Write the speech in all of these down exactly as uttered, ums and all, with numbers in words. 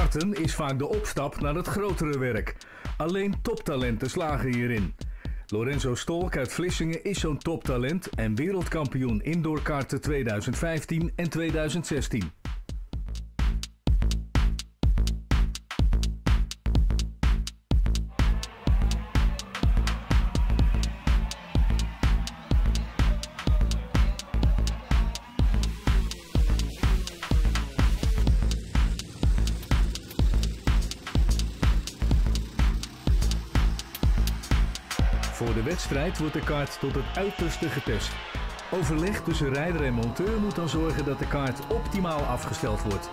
Karten is vaak de opstap naar het grotere werk. Alleen toptalenten slagen hierin. Lorenzo Stolk uit Vlissingen is zo'n toptalent en wereldkampioen indoorkarten tweeduizend vijftien en tweeduizend zestien. Voor de wedstrijd wordt de kaart tot het uiterste getest. Overleg tussen rijder en monteur moet dan zorgen dat de kaart optimaal afgesteld wordt.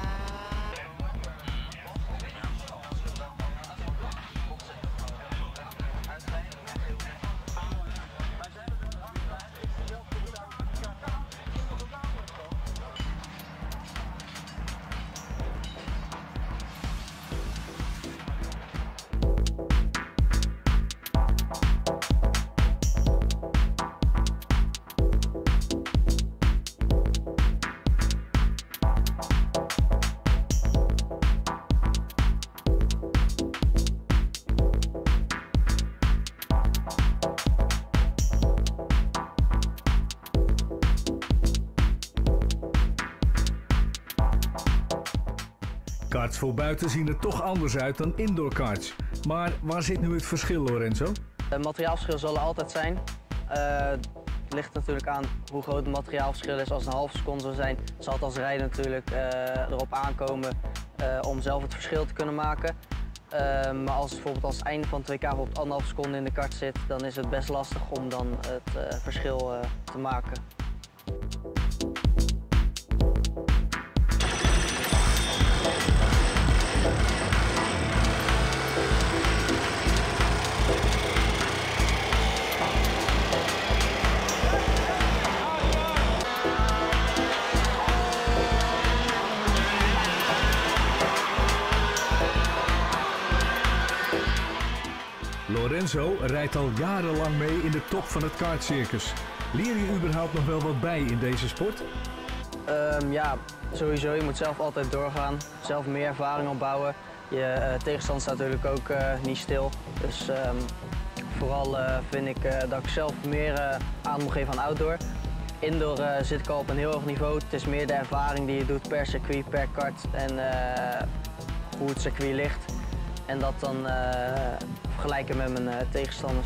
Karts voor buiten zien er toch anders uit dan indoor karts. Maar waar zit nu het verschil, Lorenzo? Het materiaalverschil zal er altijd zijn. Uh, het ligt natuurlijk aan hoe groot het materiaalverschil is. Als het een halve seconde zou zijn, zal het als rijder natuurlijk uh, erop aankomen uh, om zelf het verschil te kunnen maken. Uh, maar als het bijvoorbeeld als het einde van het W K bijvoorbeeld anderhalf seconde in de kart zit, dan is het best lastig om dan het uh, verschil uh, te maken. Lorenzo rijdt al jarenlang mee in de top van het kartcircus. Leer je überhaupt nog wel wat bij in deze sport? Um, ja, sowieso. Je moet zelf altijd doorgaan. Zelf meer ervaring opbouwen. Je uh, tegenstander staat natuurlijk ook uh, niet stil. Dus um, vooral uh, vind ik uh, dat ik zelf meer uh, aan moet geven aan outdoor. Indoor uh, zit ik al op een heel hoog niveau. Het is meer de ervaring die je doet per circuit, per kart en uh, hoe het circuit ligt. En dat dan uh, vergelijken met mijn uh, tegenstanders.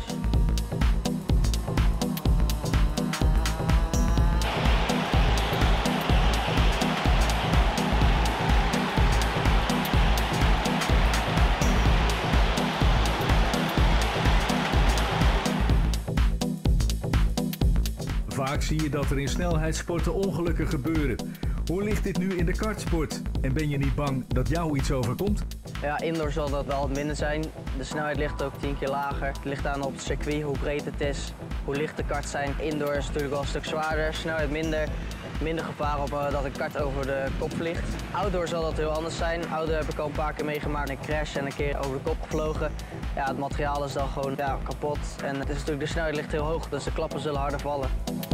Vaak zie je dat er in snelheidssporten ongelukken gebeuren. Hoe ligt dit nu in de kartsport? En ben je niet bang dat jou iets overkomt? Ja, indoor zal dat wel wat minder zijn. De snelheid ligt ook tien keer lager. Het ligt aan op het circuit, hoe breed het is, hoe licht de karts zijn. Indoor is het natuurlijk wel een stuk zwaarder, snelheid minder. Minder gevaar op uh, dat een kart over de kop vliegt. Outdoor zal dat heel anders zijn. Outdoor heb ik al een paar keer meegemaakt, een crash en een keer over de kop gevlogen. Ja, het materiaal is dan gewoon ja, kapot. En het is natuurlijk, de snelheid ligt heel hoog, dus de klappen zullen harder vallen.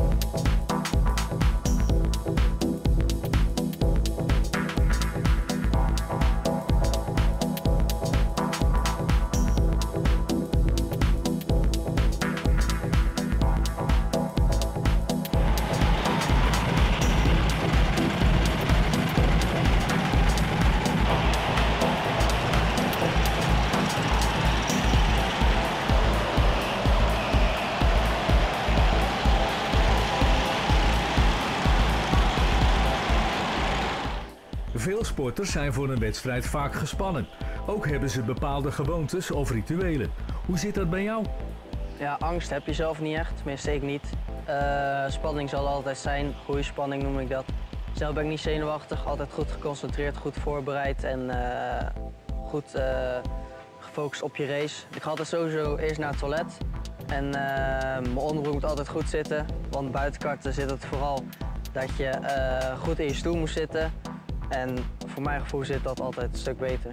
Veel sporters zijn voor een wedstrijd vaak gespannen. Ook hebben ze bepaalde gewoontes of rituelen. Hoe zit dat bij jou? Ja, angst heb je zelf niet echt, tenminste ik niet. Uh, spanning zal er altijd zijn, goede spanning noem ik dat. Zelf ben ik niet zenuwachtig, altijd goed geconcentreerd, goed voorbereid en uh, goed uh, gefocust op je race. Ik ga altijd sowieso eerst naar het toilet en uh, mijn onderbroek moet altijd goed zitten. Want buitenkarten zit het vooral dat je uh, goed in je stoel moet zitten. En voor mijn gevoel zit dat altijd een stuk beter.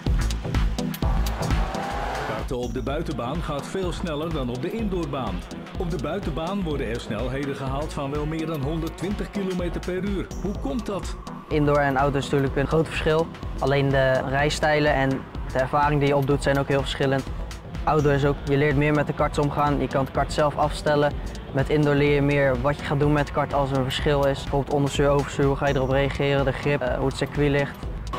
Karten op de buitenbaan gaat veel sneller dan op de indoorbaan. Op de buitenbaan worden er snelheden gehaald van wel meer dan honderdtwintig kilometer per uur. Hoe komt dat? Indoor en outdoor is natuurlijk een groot verschil. Alleen de rijstijlen en de ervaring die je opdoet zijn ook heel verschillend. Outdoor is ook, je leert meer met de karts omgaan, je kan het kart zelf afstellen. Met indoor leer je meer wat je gaat doen met het kart als er een verschil is. Bijvoorbeeld onderstuur, overstuur, hoe ga je erop reageren, de grip, uh, hoe het circuit ligt.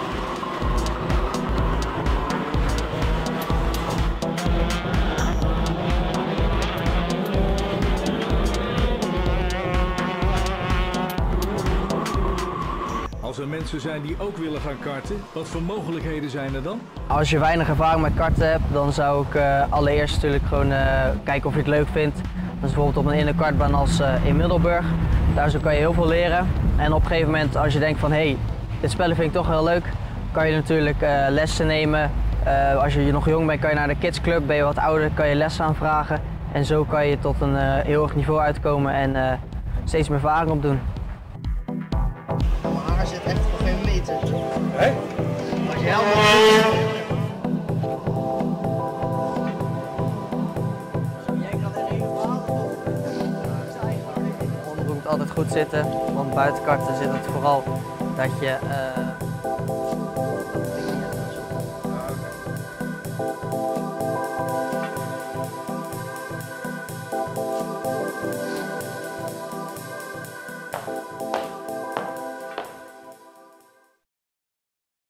Als er mensen zijn die ook willen gaan karten, wat voor mogelijkheden zijn er dan? Als je weinig ervaring met karten hebt, dan zou ik uh, allereerst natuurlijk gewoon uh, kijken of je het leuk vindt. Dat is bijvoorbeeld op een indoorkartbaan als uh, in Middelburg. Daar zo kan je heel veel leren. En op een gegeven moment als je denkt van hé, hey, dit spellen vind ik toch heel leuk, kan je natuurlijk uh, lessen nemen. Uh, als je nog jong bent kan je naar de kidsclub, ben je wat ouder kan je lessen aanvragen. En zo kan je tot een uh, heel hoog niveau uitkomen en uh, steeds meer ervaring opdoen. Mijn haar zit echt op geen meter. Hé? Als je helemaal... Onderbroek moet altijd goed zitten, want buitenkarten zit het vooral dat je uh,